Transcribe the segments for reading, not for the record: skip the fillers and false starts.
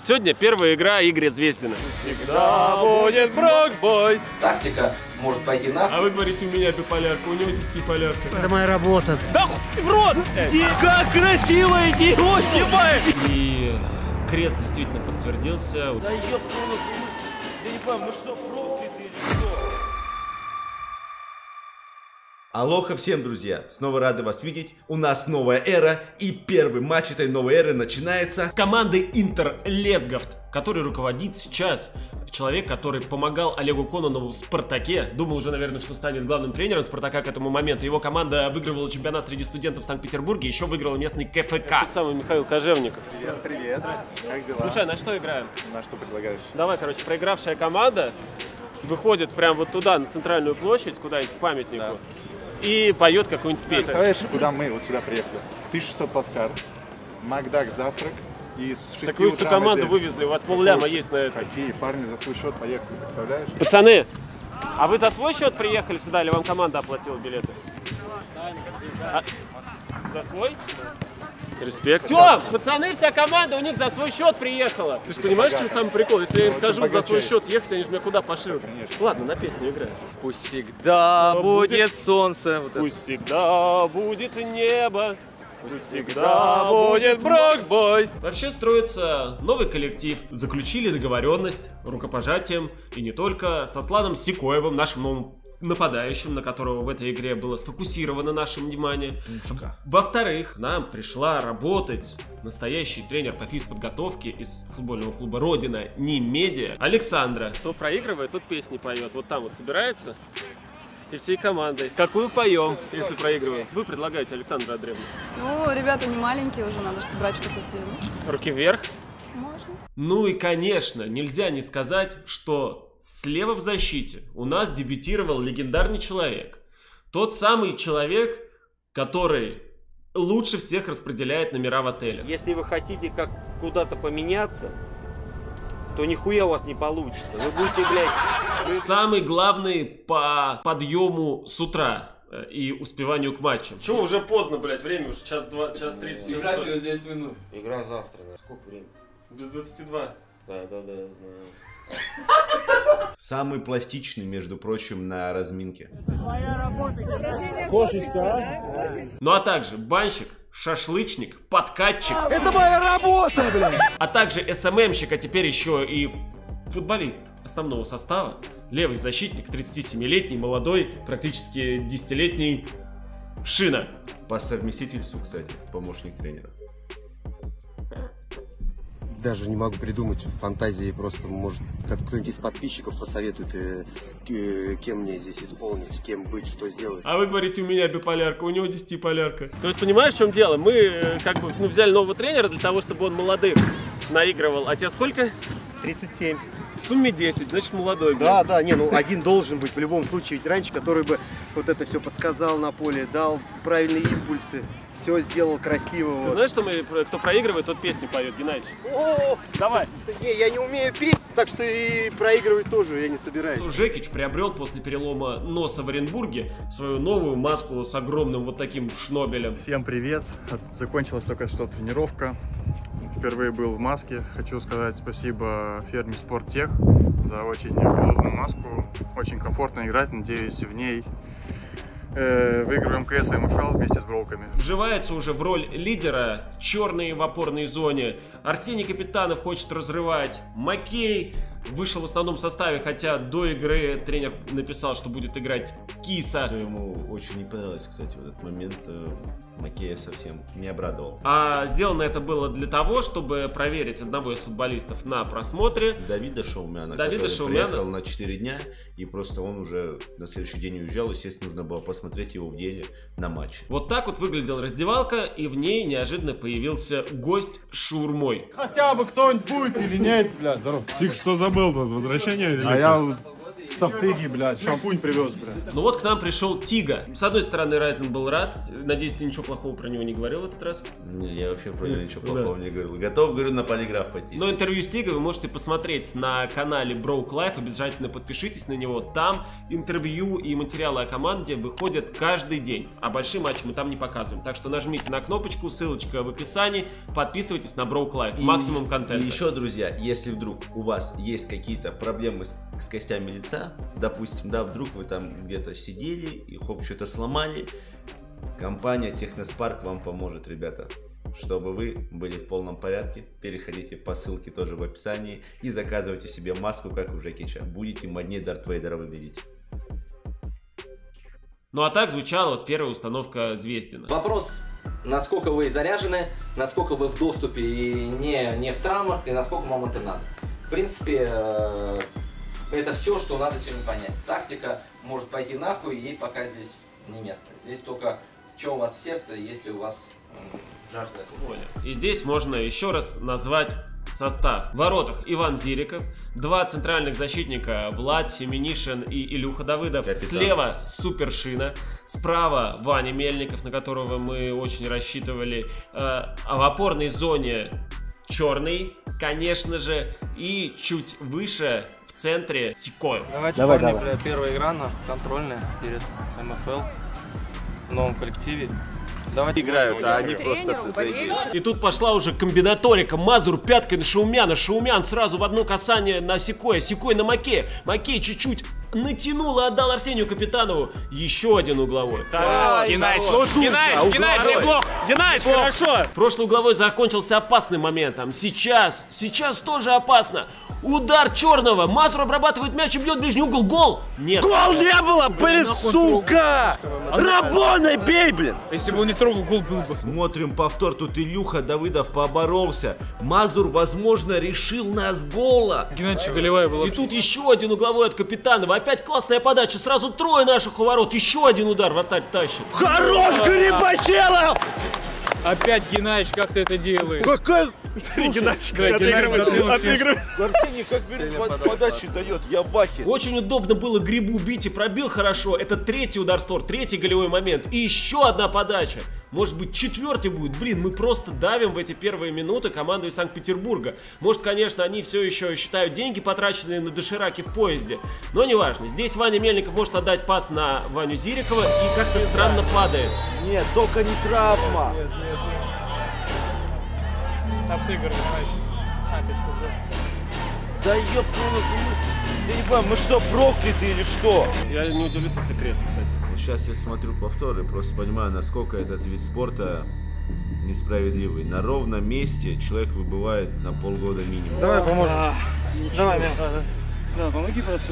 Сегодня первая игра Игоря Звездина. Всегда будет Брокбойс. Тактика может пойти нахуй. А вы говорите, у меня биполярка, у него 10-полярка. Это моя работа. Да хуй в рот! И как красиво идиот снимает! И крест действительно подтвердился. Да ёптуну, я не понимаю, мы что, проклятые или что? Алоха всем, друзья! Снова рады вас видеть. У нас новая эра, и первый матч этой новой эры начинается С командой Интер Лесгафт, который руководит сейчас человек, который помогал Олегу Кононову в Спартаке. Думал уже, наверное, что станет главным тренером Спартака к этому моменту. Его команда выигрывала чемпионат среди студентов в Санкт-Петербурге, еще выиграла местный КФК. Тот самый Михаил Кожевников. Привет, привет. Как дела? Слушай, на что играем? На что предлагаешь? Давай, короче, проигравшая команда выходит прямо вот туда, на центральную площадь, куда-нибудь к памятнику. Да. И поет какую-нибудь песню. Представляешь, куда мы вот сюда приехали? 1600 плацкарт, Макдак завтрак и с 6 Так вы всю команду вывезли, у вас полляма есть на это. Какие парни за свой счет поехали, представляешь? Пацаны, а вы за свой счет приехали сюда или вам команда оплатила билеты? За свой? Респект. Все, пацаны, вся команда у них за свой счет приехала. Ты же понимаешь, в чем самый прикол? Если я им скажу за свой счет ехать, они же меня куда пошлют? Ладно, на песню играю. Пусть всегда будет солнце. Пусть всегда будет небо. Пусть всегда будет Брокбойс. Вообще строится новый коллектив. Заключили договоренность рукопожатием. И не только с Асланом Сикоевым, нашим новым нападающим, на которого в этой игре было сфокусировано наше внимание. Во-вторых, к нам пришла работать настоящий тренер по физподготовке из футбольного клуба Родина Немедиа Александра. Кто проигрывает, тот песни поет. Вот там вот собирается и всей командой. Какую поем, если проигрываем? Вы предлагаете, Александра Андреевна? Ну, ребята не маленькие уже, надо чтобы брать что-то сделать. Руки вверх. Можно. Ну и, конечно, нельзя не сказать, что слева в защите у нас дебютировал легендарный человек. Тот самый человек, который лучше всех распределяет номера в отеле. Если вы хотите как куда-то поменяться, то нихуя у вас не получится. Вы будете, блядь... Самый главный по подъему с утра и успеванию к матчам. Чего уже поздно, блядь, время уже час 30, час 40. Через 10 минут. Игра завтра. Сколько времени? Без 22. Да, я знаю. самый пластичный, между прочим, на разминке. Ну а также банщик, шашлычник, подкатчик. Это моя работа, блядь! А также СММщик, а теперь еще и футболист основного состава. Левый защитник, 37-летний, молодой, практически 10-летний Шина. По совместительству, кстати, помощник тренера. Даже не могу придумать фантазии, просто, может, кто-нибудь из подписчиков посоветует, кем мне здесь исполнить, кем быть, что сделать. А вы говорите, у меня биполярка, у него 10-полярка. То есть, понимаешь, в чем дело? Мы как бы взяли нового тренера для того, чтобы он молодых наигрывал. А тебе сколько? 37. В сумме 10, значит молодой. Да, не, ну один должен быть в любом случае, ведь раньше, который бы вот это все подсказал на поле, дал правильные импульсы, все сделал красиво. Ты знаешь, что кто проигрывает, тот песню поет, Геннадьевич? О, давай. Не, я не умею петь, так что и проигрывать тоже я не собираюсь. Жекич приобрел после перелома носа в Оренбурге свою новую маску с огромным вот таким шнобелем. Всем привет. Закончилась только что тренировка. Впервые был в маске. Хочу сказать спасибо фирме Спорттех за очень удобную маску. Очень комфортно играть, надеюсь, в ней выигрываем КС МФЛ вместе с Броуками. Вживается уже в роль лидера, черный в опорной зоне. Арсений Капитанов хочет разрывать. Макей вышел в основном составе, хотя до игры тренер написал, что будет играть Киса. Что ему очень не понравилось, кстати, в этот момент. Макея совсем не обрадовал. А сделано это было для того, чтобы проверить одного из футболистов на просмотре. Давида Шаумяна, который приехал на 4 дня, и просто он уже на следующий день уезжал. Естественно, нужно было посмотреть его в деле на матч. Вот так вот выглядела раздевалка, и в ней неожиданно появился гость с шаурмой. Хотя бы кто-нибудь будет или нет, блядь, здорово. Тихо, что забыл тут? Возвращение или А я Топтыги, блядь, шампунь привез, блядь. Ну вот к нам пришел Тига. С одной стороны, Райзен был рад. Надеюсь, ты ничего плохого про него не говорил в этот раз. Не, я вообще про него ничего плохого не говорил. Готов, говорю, на полиграф пойти. Но интервью с Тигой вы можете посмотреть на канале Broke Life. Обязательно подпишитесь на него. Там интервью и материалы о команде выходят каждый день. А большие матчи мы там не показываем. Так что нажмите на кнопочку, ссылочка в описании. Подписывайтесь на Broke Life. Максимум контента. И еще, друзья, если вдруг у вас есть какие-то проблемы с костями лица, допустим, да, вдруг вы там где-то сидели и хоп, что-то сломали, компания Техноспарк вам поможет, ребята. Чтобы вы были в полном порядке, переходите по ссылке тоже в описании и заказывайте себе маску, как у Жекича. Будете моднее Дарт Вейдера выглядеть. Ну а так звучала вот первая установка Звездина. Вопрос, насколько вы заряжены, насколько вы в доступе и не в травмах, и насколько вам это надо. В принципе, это все, что надо сегодня понять. Тактика может пойти нахуй, ей пока здесь не место. Здесь только что у вас в сердце, если у вас жажда футбола. И здесь можно еще раз назвать состав. В воротах Иван Зириков, два центральных защитника Влад Семенишин и Илюха Давыдов. Капитан. Слева Супершина, справа Ваня Мельников, на которого мы очень рассчитывали. А в опорной зоне Черный, конечно же, и чуть выше в центре Сикоев. Давайте, парни, первая игра на контрольная перед МФЛ в новом коллективе. Давайте Играют, а они просто заебись. И тут пошла уже комбинаторика. Мазур пяткой на Шаумяна. Шаумян сразу в одно касание на Сикоя. Сикой на Маке. Макей чуть-чуть натянул и отдал Арсению Капитанову. Еще один угловой. Геннадий, неплохо! Геннадий, хорошо! Прошлый угловой закончился опасным моментом. Сейчас тоже опасно. Удар Черного. Мазур обрабатывает мяч и бьет ближний угол. Гол! Нет. Гол не было, блин, сука! Работай, бей, блин! Если бы он не трогал, гол был бы. Смотрим повтор, тут Илюха Давыдов поборолся. Мазур, возможно, решил нас гола. Геннадий, голевая была. И тут еще один угловой от Капитанова. Опять классная подача. Сразу трое наших у ворот. Еще один удар вратарь тащит. Хорош, Грибачелов! Опять Геннадьевич, как ты это делаешь? Какая... Отыгрывай. Арсений как подачи дает, я в ахере. Очень удобно было Грибу бить и пробил хорошо. Это третий удар стор, третий голевой момент. И еще одна подача. Может быть, четвертый будет. Блин, мы просто давим в эти первые минуты команду из Санкт-Петербурга. Может, конечно, они все еще считают деньги, потраченные на дошираки в поезде. Но неважно. Здесь Ваня Мельников может отдать пас на Ваню Зирикова и как-то странно падает. Нет, только не травма. Отыгрывай, значит. Да ёб твою, ебать, мы что, прокляты или что? Я не удивлюсь, если крест, кстати. Вот сейчас я смотрю повторы, просто понимаю, насколько этот вид спорта несправедливый. На ровном месте человек выбывает на полгода минимум. Давай поможем. Давай, да, помоги просто.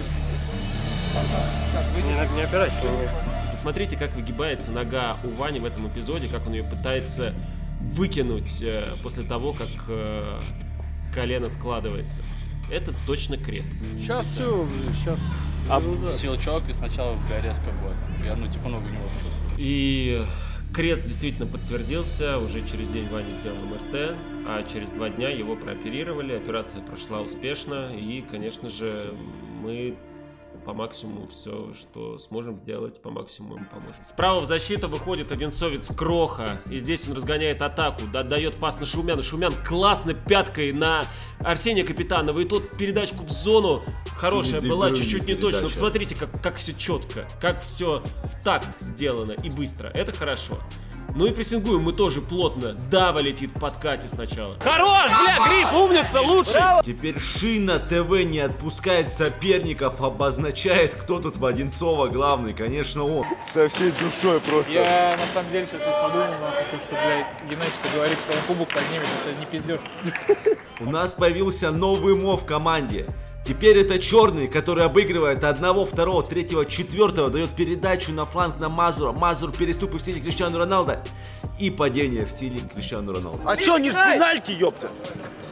Не опирайся. Посмотрите, как выгибается нога у Вани в этом эпизоде, как он ее пытается выкинуть после того, как колено складывается. Это точно крест. Сейчас все, сейчас. Щелчок и сначала резко будет. Я, ногу не могу чувствовать. И крест действительно подтвердился. Уже через день Ваня сделал МРТ, а через 2 дня его прооперировали. Операция прошла успешно. И, конечно же, мы по максимуму все, что сможем сделать, по максимуму ему поможем. Справа в защиту выходит одинцовец Кроха. И здесь он разгоняет атаку. Дает пас на Шаумяна. Шаумян классно пяткой на Арсения Капитанова. И тот передачку в зону хорошая была, чуть-чуть не точно. Посмотрите, как все четко. Как все в такт сделано и быстро. Это хорошо. Ну и прессингуем мы тоже плотно. Дава летит в подкате сначала. Хорош, бля, Гриб, умница, лучший! Теперь Шина ТВ не отпускает соперников, обозначает, кто тут в Одинцово главный. Конечно, он. Со всей душой просто. Я на самом деле сейчас подумал, потому что, блядь, Геннадьевич говорит, что он кубок поднимет, это не пиздешь. У нас появился новый мов в команде. Теперь это Черный, который обыгрывает 1, 2, 3, 4, дает передачу на фланг на Мазура. Мазур переступы в стиле Криштиану Роналдо и падение в стиле Криштиану Роналдо. А чё, не с пенальки, ёпта?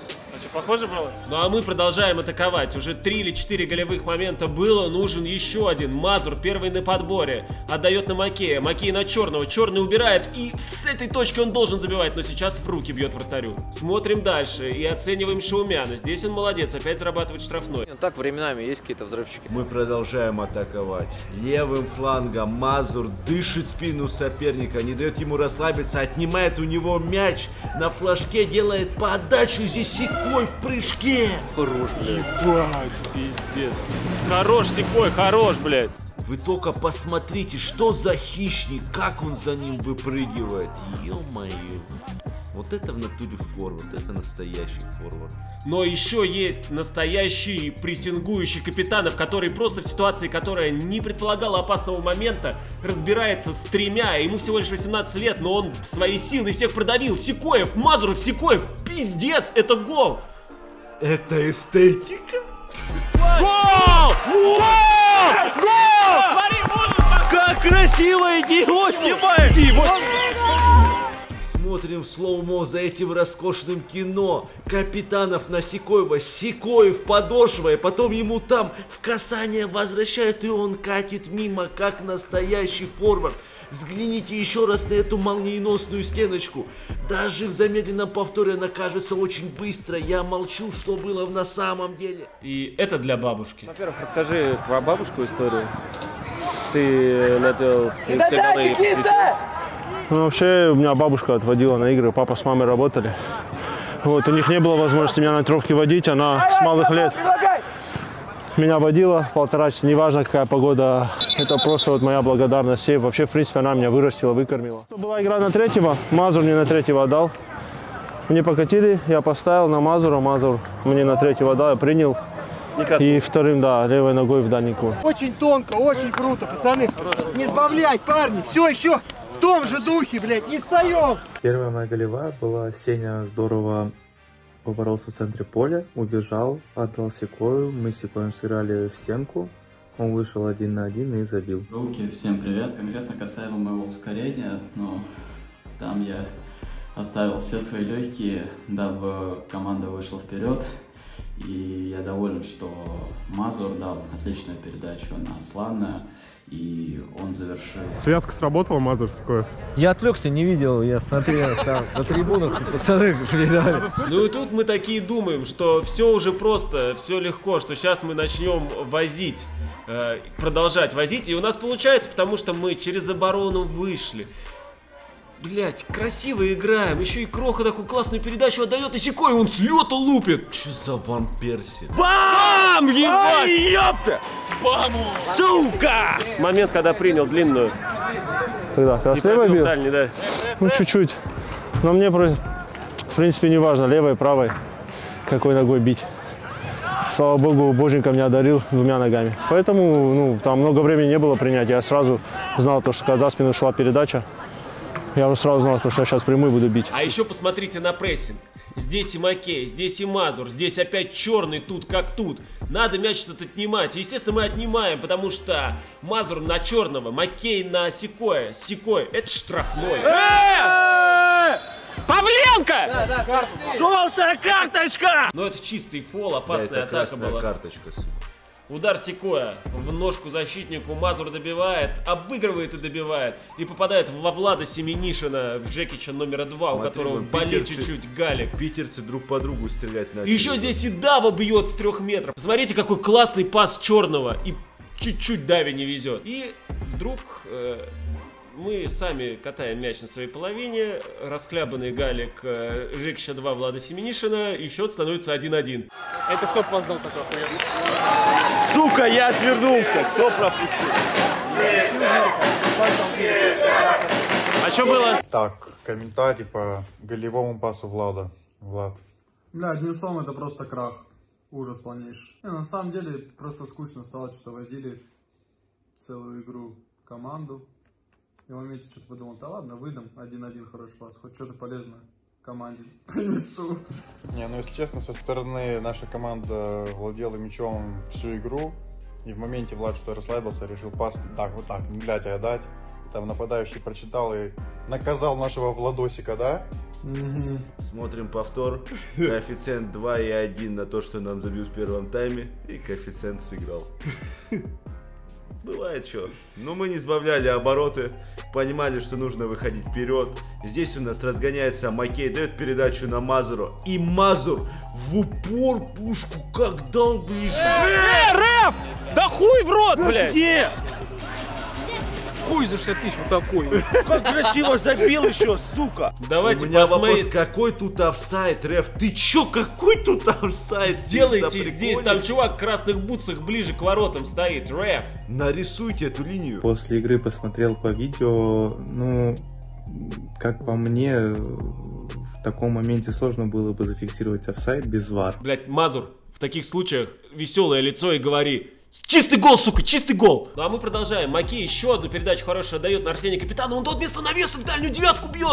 Похоже было? Ну а мы продолжаем атаковать. Уже 3 или 4 голевых момента было. Нужен еще один. Мазур первый на подборе. Отдает на Макея. Макей на Черного. Черный убирает. И с этой точки он должен забивать. Но сейчас в руки бьет вратарю. Смотрим дальше. И оцениваем Шаумяна. Здесь он молодец. Опять зарабатывает штрафной. Так, временами есть какие-то взрывчики. Мы продолжаем атаковать. Левым флангом Мазур дышит спину соперника. Не дает ему расслабиться. Отнимает у него мяч. На флажке делает подачу. Здесь Сикой в прыжке. Хорош, блядь. Ебать, пиздец. Хорош, Сикой, хорош, блядь. Вы только посмотрите, что за хищник, как он за ним выпрыгивает. Ё-моё. Вот это в натуре форвард, это настоящий форвард. Но еще есть настоящий прессингующий Капитанов, который просто в ситуации, которая не предполагала опасного момента, разбирается с тремя. Ему всего лишь 18 лет, но он своей силой всех продавил. Сикоев, Мазуров, Сикоев, пиздец, это гол! Это эстетика? Гол! Гол! Гол! Как красиво его снимает! Смотрим в слоумо за этим роскошным кино. Капитанов на Сикоева, Сикоев подошвой, потом ему там в касание возвращают, и он катит мимо, как настоящий форвард. Взгляните еще раз на эту молниеносную стеночку. Даже в замедленном повторе она кажется очень быстро. Я молчу, что было на самом деле. И это для бабушки. Во-первых, расскажи про бабушку историю. Ты надел инстаграмы и посвятил. Ну, вообще, у меня бабушка отводила на игры, папа с мамой работали. Вот, у них не было возможности меня на тренировки водить, она с малых лет меня водила 1,5 часа, неважно какая погода. Это просто вот моя благодарность ей. Вообще, в принципе, она меня вырастила, выкормила. Была игра на третьего, Мазур мне на третьего отдал. Мне покатили, я поставил на Мазура, Мазур мне на третьего отдал, я принял. И вторым, да, левой ногой в дальнику. Очень тонко, очень круто, пацаны. Не сбавлять, парни, все еще в том же духе, блядь, не встаем. Первая моя голевая была, Сеня здорово поборолся в центре поля, убежал, отдал Сикою, мы с Сикоем сыграли в стенку, он вышел 1 на 1 и забил. Руки, всем привет, конкретно касаемо моего ускорения, но там я оставил все свои легкие, дабы команда вышла вперед. И я доволен, что Мазур дал отличную передачу на Аслана, и он завершил. Связка сработала, Мазур, Сикоев? Я отвлекся, не видел, я смотрел там на трибунах, пацаны передали. Ну и тут мы такие думаем, что все уже просто, все легко, что сейчас мы начнем возить, продолжать возить, и у нас получается, потому что мы через оборону вышли. Блять, красиво играем, еще и Кроха такую классную передачу отдает, и Сикой он с лета лупит. Че за Ван Перси? Бам! Ебать! Ай, ёпта! Бам! Сука! Момент, когда принял длинную. Когда с левой бил? Дальний, да. Ну, чуть-чуть. Но мне, в принципе, не важно, левой, правой, какой ногой бить. Слава богу, Боженька меня одарил 2 ногами. Поэтому, ну, там много времени не было принять. Я сразу знал, что когда за спину шла передача, я уже сразу знал, что я сейчас прямой буду бить. А еще посмотрите на прессинг. Здесь и Макей, здесь и Мазур, здесь опять Черный, тут как тут. Надо мяч тут отнимать. И, естественно, мы отнимаем, потому что Мазур на Черного, Макей на Сикоя. Сикой, это штрафной. Павленко! Желтая карточка! Ну это чистый фол, опасная атака была. Карточка, сука. Удар Сикоя в ножку защитнику, Мазур добивает, обыгрывает и добивает. И попадает во Влада Семенишина, в Джекича номера 2, у которого болит чуть-чуть галик. Питерцы друг по другу стрелять начали. И еще здесь и Дава бьет с 3 метров. Посмотрите, какой классный пас Черного. И чуть-чуть Даве не везет. И вдруг мы сами катаем мяч на своей половине. Расхлябанный галик Жекича 2 Влада Семенишина. И счет становится 1-1. Это кто поздал такой охуенный? Сука, я отвернулся. Кто пропустил? А что было? Так, комментарий по голевому пасу Влада. Влад. Бля, одним словом, это просто крах. Ужас полнейший. На самом деле, просто скучно стало, что возили целую игру команду. И в моменте что-то подумал, да ладно, выдам 1-1 хороший пас, хоть что-то полезное команде принесу. Не, ну если честно, со стороны наша команда владела мячом всю игру. И в моменте Влад что расслабился, решил пас так, вот так, не глядя отдать. там нападающий прочитал и наказал нашего Владосика, да? Смотрим повтор. Коэффициент 2,1 на то, что нам забил в первом тайме. И коэффициент сыграл. Бывает что. Но мы не сбавляли обороты. Понимали, что нужно выходить вперед. Здесь у нас разгоняется Макей. Дает передачу на Мазуру. И Мазур в упор пушку как дал ближе. Рэф! Да хуй в рот, блядь! Где? Хуй за 60 тысяч вот такой. Как красиво забил еще, сука. Давайте у меня посмотрим. вопрос, какой тут офсайд, Реф? Ты чё, какой тут офсайд? Сделайте здесь, там чувак в красных бутсах ближе к воротам стоит, Реф. Нарисуйте эту линию. После игры посмотрел по видео, ну, как по мне, в таком моменте сложно было бы зафиксировать офсайд без ВАР. Блять, Мазур, в таких случаях веселое лицо и говори: чистый гол, сука, чистый гол! Ну а мы продолжаем. Маки еще одну передачу хорошую отдает на Арсения Капитана. Он тот вместо навеса в дальнюю девятку бьет.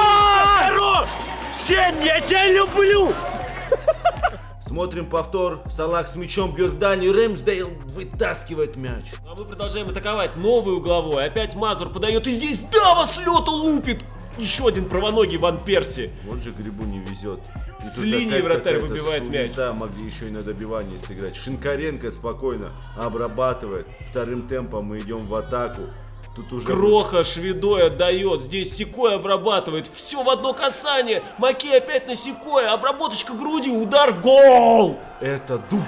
Сень, я тебя люблю! Смотрим повтор. Салах с мячом бьет в дальнюю. Рэмсдейл вытаскивает мяч. А мы продолжаем атаковать. Новый угловой. Опять Мазур подает. И здесь Дава с лету лупит. Еще один правоногий Ван Перси. Вот же Грибу не везет. С линии вратарь выбивает мяч. Да, могли еще и на добивании сыграть. Шинкаренко спокойно обрабатывает. Вторым темпом мы идем в атаку. Тут уже Кроха Шведой отдает. Здесь Секой обрабатывает. Все в одно касание. Маки опять на Секой. Обработочка грудью. Удар. Гол! Это дубль.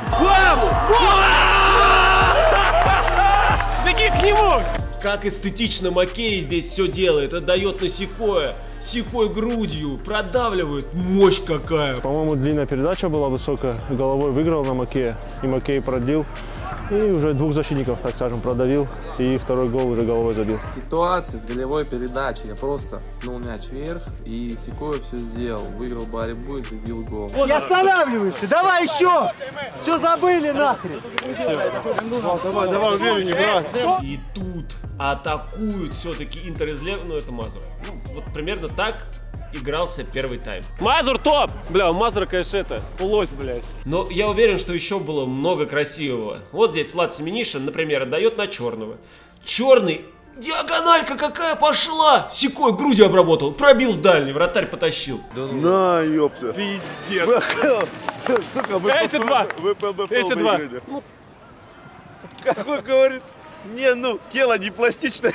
Беги к нему! Как эстетично Макей здесь все делает. Отдает на Секоя. Секой грудью. Продавливает. Мощь какая. По-моему, длинная передача была высокая. Головой выиграл на Макея. И Макей продил. И уже двух защитников, так скажем, продавил. И второй гол уже головой забил. Ситуация с голевой передачей. Я просто пнул мяч вверх, и Секой все сделал. Выиграл борьбу и забил гол. Не останавливаемся, давай еще! Все забыли нахрен! Давай, увереннее, брат. И тут атакуют все-таки Интер из Лев. Ну, это Мазур. Ну, вот примерно так игрался первый тайм. Мазур топ! Бля, у Мазура, конечно, это лось, блядь. Но я уверен, что еще было много красивого. Вот здесь Влад Семенишин, например, отдает на Черного. Черный, диагональка какая пошла! Секой грудью обработал, пробил в дальний, вратарь потащил. На, ёпта. Пиздец. Сука, Эти два. Эти два. Как он говорит, не, ну, тело не пластичное.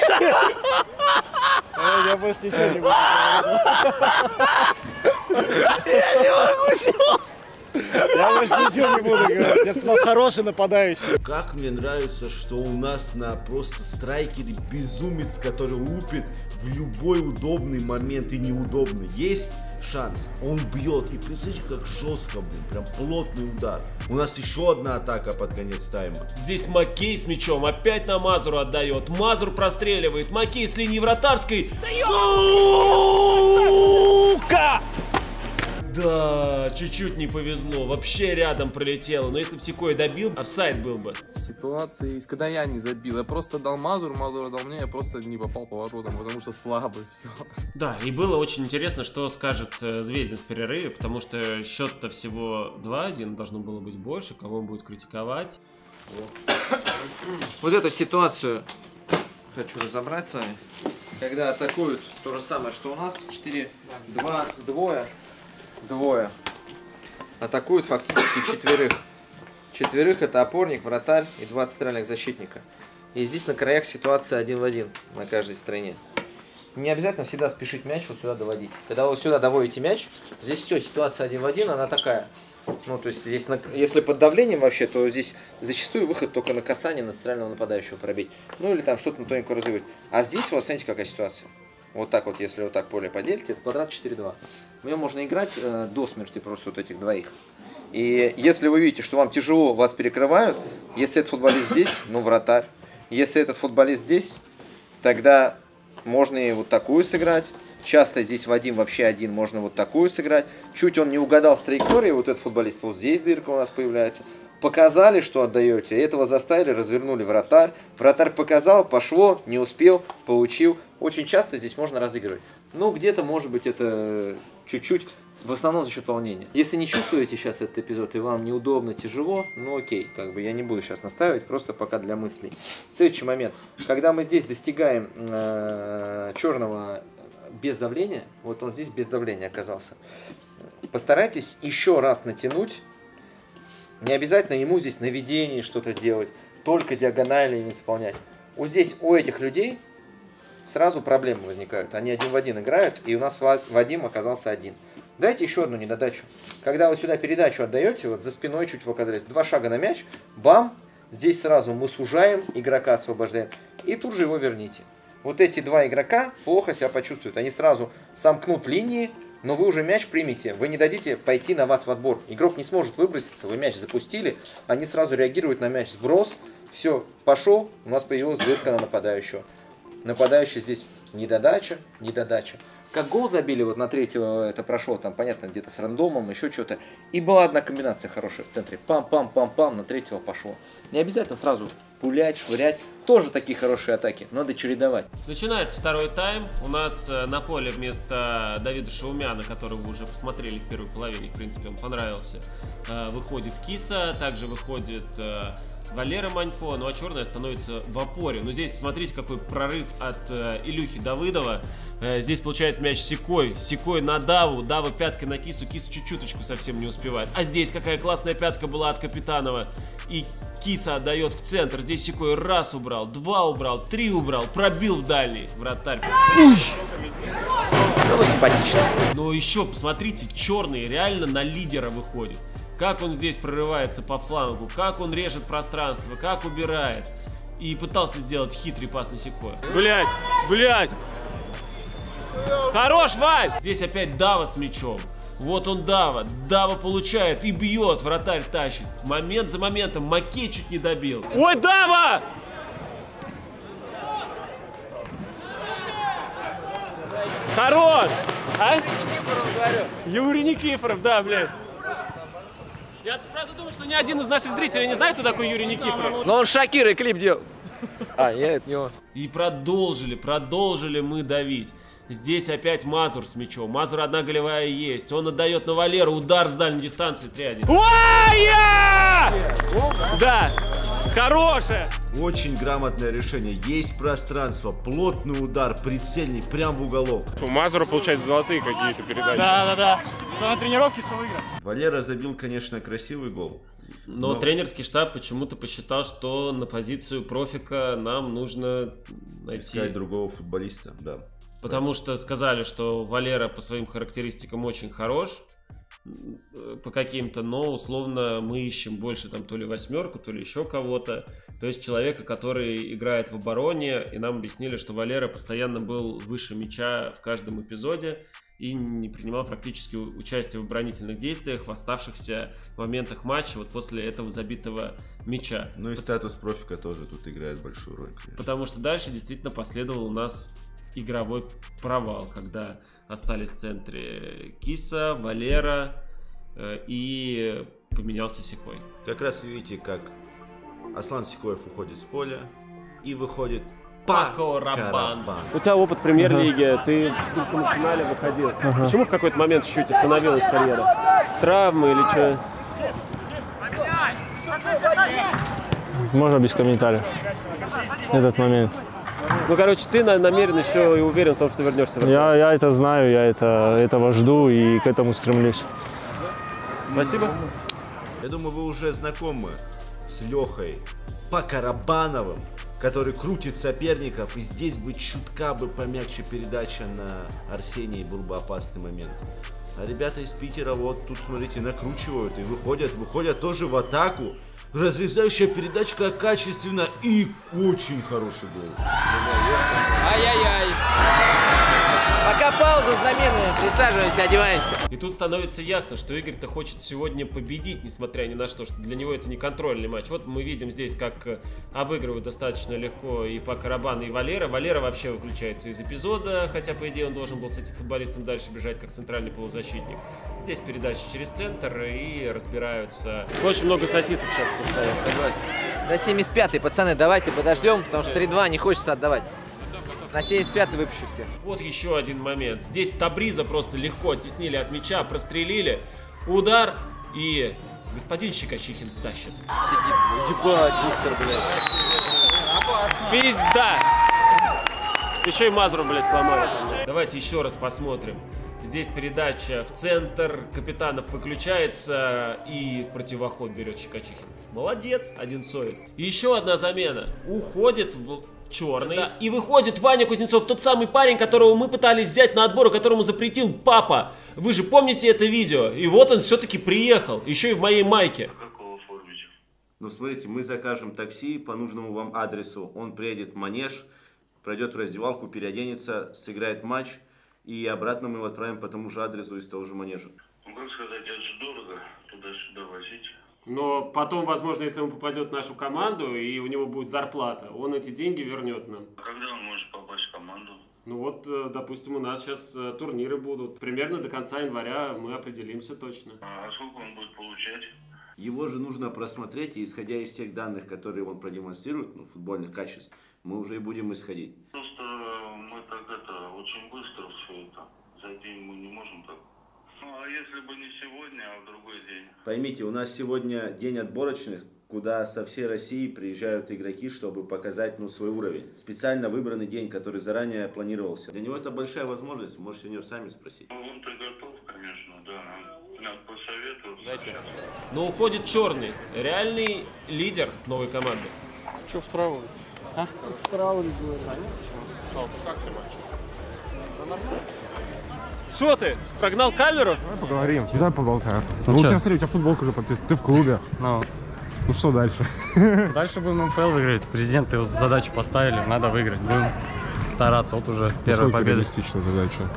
Я больше ничего не буду говорить. Я не могу сегодня. Я больше ничего не буду говорить. Я сказал, хороший нападающий. Как мне нравится, что у нас на просто страйкере безумец, который лупит в любой удобный момент и неудобный. Есть шанс, он бьет. И представьте, как жестко, блин, прям плотный удар. У нас еще одна атака под конец тайма. Здесь Макей с мячом опять на Мазуру отдает. Мазур простреливает. Макей с линии вратарской. Сука! Да, чуть-чуть не повезло. Вообще рядом пролетело. Но если бы Секой добил, офсайд был бы. Ситуации, когда я не забил, я просто дал Мазур, Мазур дал мне, я просто не попал по воротам, потому что слабый, все. Да, и было очень интересно, что скажет Звездин в перерыве, потому что счет-то всего 2-1, должно было быть больше, кого он будет критиковать. Вот эту ситуацию хочу разобрать с вами. Когда атакуют то же самое, что у нас, 4-2, двое. Атакуют фактически четверых. Четверых — это опорник, вратарь и 2 центральных защитника. И здесь на краях ситуация 1 в 1 на каждой стороне. Не обязательно всегда спешить мяч вот сюда доводить. Когда вы сюда доводите мяч, здесь все, ситуация 1 в 1, она такая. Ну, то есть здесь, если под давлением вообще, то здесь зачастую выход только на касание на центрального нападающего пробить. Ну, или там что-то на тоненькую разыграть. А здесь, вот смотрите, какая ситуация. Вот так вот, если вот так поле поделите, это квадрат 4-2. В нем можно играть до смерти просто вот этих двоих. И если вы видите, что вам тяжело, вас перекрывают, если этот футболист здесь, ну, вратарь. Если этот футболист здесь, тогда можно и вот такую сыграть. Часто здесь Вадим вообще один, можно вот такую сыграть. Чуть он не угадал с траекторией, вот этот футболист, вот здесь дырка у нас появляется. Показали, что отдаете, этого заставили, развернули вратарь. Вратарь показал, пошло, не успел, получил. Очень часто здесь можно разыгрывать. Ну, где-то, может быть, это чуть-чуть В основном за счет волнения. Если не чувствуете сейчас этот эпизод и вам неудобно, тяжело, ну окей, как бы я не буду сейчас настаивать, просто пока для мыслей. Следующий момент. Когда мы здесь достигаем черного без давления, вот он здесь без давления оказался, постарайтесь еще раз натянуть. Не обязательно ему здесь наведение что-то делать, только диагонально исполнять. Вот здесь у этих людей сразу проблемы возникают. Они один в один играют, и у нас Вадим оказался один. Дайте еще одну недодачу. Когда вы сюда передачу отдаете, вот за спиной чуть вы оказались, 2 шага на мяч, бам, здесь сразу мы сужаем, игрока освобождаем, и тут же его верните. Вот эти 2 игрока плохо себя почувствуют. Они сразу сомкнут линии, но вы уже мяч примете. Вы не дадите пойти на вас в отбор. Игрок не сможет выброситься, вы мяч запустили, они сразу реагируют на мяч, сброс, все, пошел, у нас появилась дырка на нападающего. Нападающий здесь недодача, недодача. Как гол забили вот на 3-го, это прошло там, понятно, где-то с рандомом, еще что-то. И была одна комбинация хорошая в центре. Пам-пам-пам-пам, на 3-го пошло. Не обязательно сразу пулять, швырять. Тоже такие хорошие атаки, надо чередовать. Начинается второй тайм. У нас на поле вместо Давида Шаумяна, которого вы уже посмотрели в первой половине, в принципе, он понравился, выходит Киса, также выходит Валера Манько, ну а черная становится в опоре. Но здесь смотрите, какой прорыв от Илюхи Давыдова. Здесь получает мяч Сикой. Сикой на Даву. Дава пяткой на Кису. Киса чуть-чуточку совсем не успевает. А здесь какая классная пятка была от Капитанова. И Киса отдает в центр. Здесь Сикой раз убрал, 2 убрал, 3 убрал. Пробил в дальний. Вратарь. Самый симпатичный. Но еще посмотрите, черный реально на лидера выходит. Как он здесь прорывается по флангу, как он режет пространство, как убирает. И пытался сделать хитрый пас на Сикоя. Блять, блять! Хорош, Вань! Здесь опять Дава с мячом. Вот он Дава. Дава получает и бьет, вратарь тащит. Момент за моментом. Макей чуть не добил. Ой, Дава! Хорош! А? Юрий Никифоров, да, блядь. Я правда думаю, что ни один из наших зрителей не знает, кто такой Юрий Никифоров. Но он Шакира клип делал. А, я от него. И продолжили мы давить. Здесь опять Мазур с мячом. Мазур одна голевая есть. Он отдает на Валеру. Удар с дальней дистанции 3-1. Да, хорошее. Очень грамотное решение. Есть пространство, плотный удар, прицельный, прям в уголок. У Мазура, получается, золотые какие-то передачи. Да. Что на тренировке, что выиграл. Валера забил, конечно, красивый гол. Но тренерский штаб почему-то посчитал, что на позицию профика нам нужно найти... Искать другого футболиста, да. Потому что сказали, что Валера по своим характеристикам очень хорош, по каким-то, но условно мы ищем больше там то ли 8, то ли еще кого-то. То есть человека, который играет в обороне, и нам объяснили, что Валера постоянно был выше мяча в каждом эпизоде и не принимал практически участие в оборонительных действиях в оставшихся моментах матча вот после этого забитого мяча. Ну и статус профика тоже тут играет большую роль, конечно. Потому что дальше действительно последовал у нас игровой провал, когда остались в центре Киса, Валера и поменялся Сикой. Как раз видите, как Аслан Сикоев уходит с поля и выходит Пако Рабан. У тебя опыт премьер-лиги, ты в кубковом финале выходил. Почему в какой-то момент чуть-чуть остановилась карьера? Травмы или что? Можно без комментариев. Этот момент. Ну, короче, ты намерен еще и уверен в том, что вернешься в Я это знаю, я этого жду и к этому стремлюсь. Спасибо. Я думаю, вы уже знакомы с Лехой Покарабановым, который крутит соперников, и здесь бы чутка бы помягче передача на Арсения, был бы опасный момент. А ребята из Питера вот тут, смотрите, накручивают и выходят тоже в атаку. Разрезающая передачка качественно и очень хороший гол. Ай-яй-яй. Пока пауза с заменой, присаживаемся, одеваемся. И тут становится ясно, что Игорь-то хочет сегодня победить, несмотря ни на что для него это не контрольный матч. Вот мы видим здесь, как обыгрывают достаточно легко и Покарабан, и Валера. Валера вообще выключается из эпизода, хотя, по идее, он должен был с этим футболистом дальше бежать, как центральный полузащитник. Здесь передача через центр и разбираются. Очень много сосисок сейчас состоят. Согласен. До 75-й, пацаны, давайте подождем, потому что 3-2 не хочется отдавать. На 75-й выпущу всех. Вот еще один момент. Здесь Табриза просто легко оттеснили от мяча, прострелили. Удар и господин Щекочихин тащит. Сидит, ебать, Виктор, блядь. Пизда! Еще и Мазуру, блядь, сломали. Давайте еще раз посмотрим. Здесь передача в центр, Капитанов выключается и в противоход берет Щекочихин. Молодец, один соец. И еще одна замена. Уходит в черный. Да. И выходит Ваня Кузнецов, тот самый парень, которого мы пытались взять на отбор, которому запретил папа. Вы же помните это видео? И вот он все-таки приехал, еще и в моей майке. Ну, смотрите, мы закажем такси по нужному вам адресу. Он приедет в манеж, пройдет в раздевалку, переоденется, сыграет матч. И обратно мы его отправим по тому же адресу из того же манежа. Ну, как сказать, это же дорого туда-сюда возить. Но потом, возможно, если он попадет в нашу команду и у него будет зарплата, он эти деньги вернет нам. А когда он может попасть в команду? Ну вот, допустим, у нас сейчас турниры будут. Примерно до конца января мы определимся точно. А сколько он будет получать? Его же нужно просмотреть, и исходя из тех данных, которые он продемонстрирует, ну, футбольных качеств, мы уже и будем исходить. Просто мы так это, очень быстро все это. За день мы не можем так. Ну, а если бы не сегодня, а в другой день? Поймите, у нас сегодня день отборочных, куда со всей России приезжают игроки, чтобы показать, ну, свой уровень. Специально выбранный день, который заранее планировался. Для него это большая возможность, можете у него сами спросить. Ну, он-то готов, конечно, да. Надо посоветоваться. Но уходит черный, реальный лидер новой команды. Что в трауле? А? В трауле говорю. Как ты матч? Что ты? Прогнал камеру? Давай поговорим, давай поболтаем. Ну, у чё? тебя, смотри, у тебя футболку уже подписана, ты в клубе. Ну что дальше? Дальше будем МФЛ выиграть. Президенты вот задачу поставили, надо выиграть. Будем стараться, вот уже первая победа. Реалистичная задача?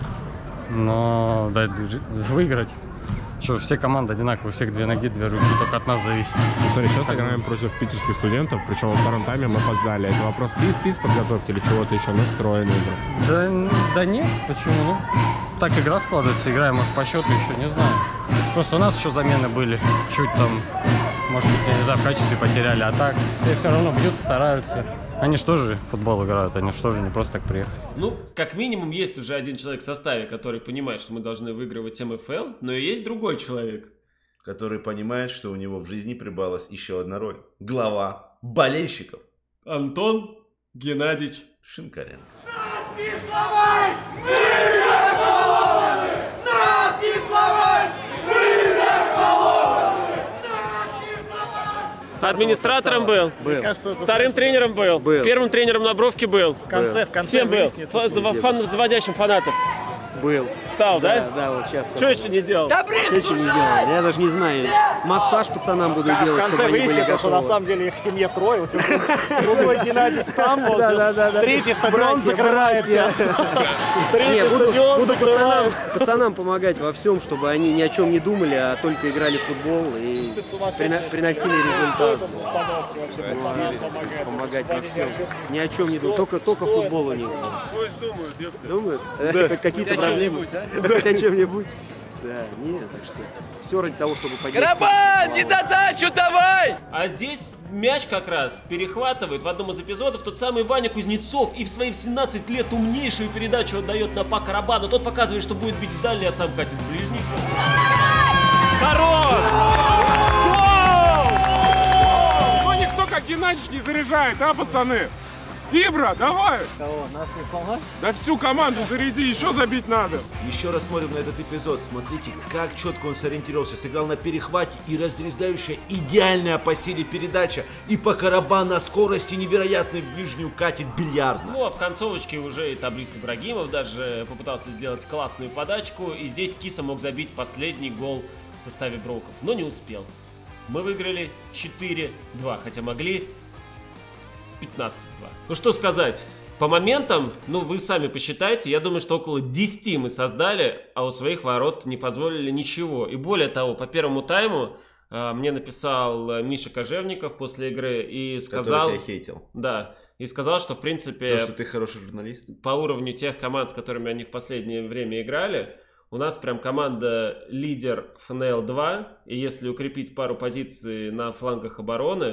Но да, выиграть. Что, все команды одинаковые, у всех две ноги, две руки, только от нас зависит. Ну, смотри, сейчас играем против питерских студентов, причем во втором тайме мы опоздали. Это вопрос физподготовки или чего-то еще настроенный? Да нет, почему? Ну, так игра складывается, играем, может, по счету еще, не знаю. Просто у нас еще замены были, чуть там, может, я не знаю, в качестве потеряли, а так все равно бьют, стараются. Они что же футбол играют, они что же не просто так приехали. Ну, как минимум, есть уже один человек в составе, который понимает, что мы должны выигрывать МФЛ, но и есть другой человек, который понимает, что у него в жизни прибавилась еще одна роль. Глава болельщиков. Антон Геннадьевич Шинкаренко. Нас не сломать! Мы верхоловы! Нас не сломать! Мы верхоловы! Администратором был? Был. Вторым тренером был? Первым тренером на бровке был? В конце Всем был? Заводящим фанатов? Был. Стал, да? Да, вот сейчас. Что еще не делал? Еще не делал. Я даже не знаю. Массаж пацанам буду делать, в конце выяснится, что на самом деле их в семье трое. Другой Геннадий там, третий стадион закрывает сейчас. Третий стадион буду пацанам помогать во всем, чтобы они ни о чем не думали, а только играли в футбол и приносили результат. Помогать во всем. Ни о чем не думать, только футбол у них. Пусть думают, думают? Какие-то проблемы? Хоть о чем-нибудь? Да, нет, так что все ради того, чтобы поднять. Граба, не додачу давай! А здесь мяч как раз перехватывает в одном из эпизодов тот самый Ваня Кузнецов и в свои 17 лет умнейшую передачу отдает на Пака Рабана. Тот показывает, что будет бить в дальний, а сам катит в ближний. Хорош! Но никто как Геннадьевич не заряжает, а, пацаны? Ибра, давай! Кого? Нас не сломать? Да всю команду заряди, еще забить надо. Еще раз смотрим на этот эпизод. Смотрите, как четко он сориентировался. Сыграл на перехвате и разрезающая идеальная по силе передача. И по Карабан на скорости невероятной в ближнюю катит бильярдно. Ну а в концовочке уже и Таблис Ибрагимов даже попытался сделать классную подачку. И здесь Киса мог забить последний гол в составе Броуков, но не успел. Мы выиграли 4-2, хотя могли 15-2. Ну что сказать, по моментам, ну вы сами посчитайте, я думаю, что около 10 мы создали, а у своих ворот не позволили ничего. И более того, по первому тайму мне написал Миша Кожевников после игры и сказал... Который тебя хейтил. Да, и сказал, что в принципе... То, что ты хороший журналист. По уровню тех команд, с которыми они в последнее время играли, у нас прям команда лидер ФНЛ-2, и если укрепить пару позиций на флангах обороны,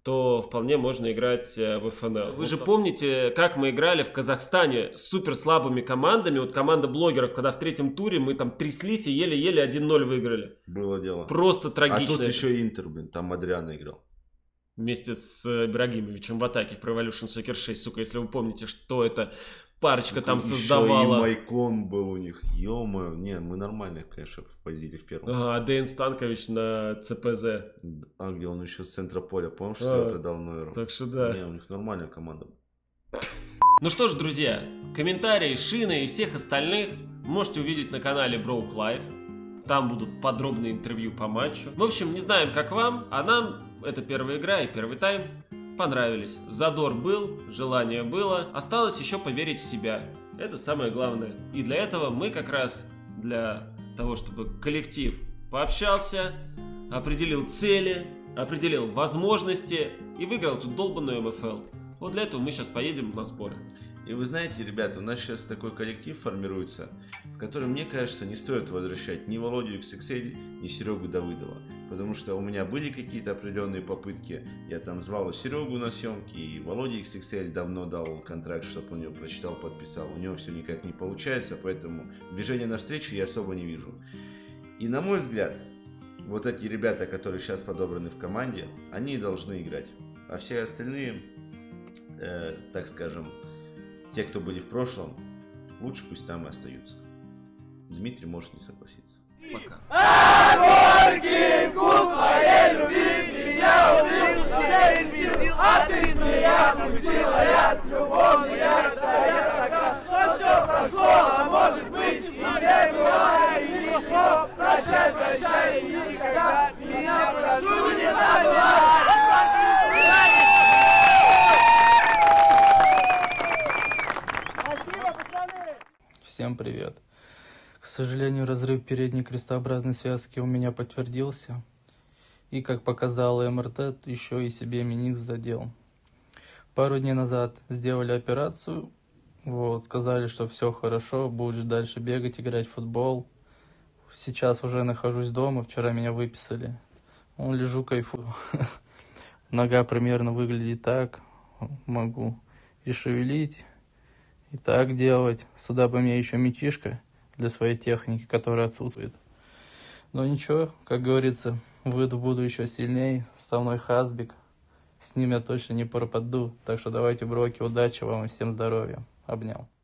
то вполне можно играть в ФНЛ. Вы же помните, как мы играли в Казахстане с супер слабыми командами. Вот команда блогеров, когда в третьем туре мы там тряслись и еле-еле 1-0 выиграли. Было дело. Просто трагично. А тут еще Интер, блин, там Адриано играл. Вместе с Ибрагимовичем в атаке в Pro Evolution Soccer 6. Сука, если вы помните, что это парочка там создавала. И Майкон был у них. Ё-моё. Не, мы нормально, конечно, возили в первом. А Дэйн Станкович на ЦПЗ. А где он еще с центра поля. Помнишь, что это дал номер? Так что да. Не, у них нормальная команда. Ну что ж, друзья, комментарии Шины и всех остальных можете увидеть на канале Broke Life. Там будут подробные интервью по матчу. В общем, не знаем, как вам, а нам эта первая игра и первый тайм понравились. Задор был, желание было. Осталось еще поверить в себя. Это самое главное. И для этого мы как раз, для того, чтобы коллектив пообщался, определил цели, определил возможности и выиграл тут долбанную МФЛ. Вот для этого мы сейчас поедем на сборы. И вы знаете, ребята, у нас сейчас такой коллектив формируется, в который, мне кажется, не стоит возвращать ни Володю XXL, ни Серегу Давыдова. Потому что у меня были какие-то определенные попытки. Я там звал Серегу на съемки, и Володя XXL давно дал контракт, чтобы он его прочитал, подписал. У него все никак не получается, поэтому движения навстречу я особо не вижу. И на мой взгляд, вот эти ребята, которые сейчас подобраны в команде, они должны играть. А все остальные, так скажем, те, кто были в прошлом, лучше пусть там и остаются. Дмитрий может не согласиться. Пока. Горький вкус моей любви меня убил, а ты змея пустила яд, любовная такая, что все прошло, а может быть и не бывает ничего. Прощай, прощай, и никогда меня прошу не забывай. Всем привет. К сожалению, разрыв передней крестообразной связки у меня подтвердился. И, как показало МРТ, еще и себе менис задел. Пару дней назад сделали операцию. Сказали, что все хорошо, будешь дальше бегать, играть в футбол. Сейчас уже нахожусь дома, вчера меня выписали. Лежу, кайфую. Нога примерно выглядит так. Могу и шевелить, и так делать. Сюда бы мне еще мячишка для своей техники, которая отсутствует. Но ничего, как говорится, выйду, буду еще сильней. Со мной Хазбик. С ним я точно не пропаду. Так что давайте, броки, удачи вам и всем здоровья. Обнял.